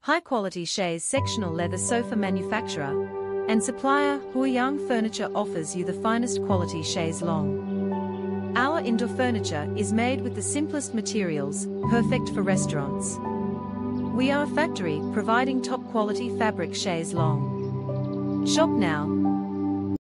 high-quality Chaise Sectional leather sofa manufacturer, and supplier, Huayang Furniture offers you the finest quality Chaise Longue. Our indoor furniture is made with the simplest materials, perfect for restaurants. We are a factory providing top-quality fabric Chaise Longue. Shop now.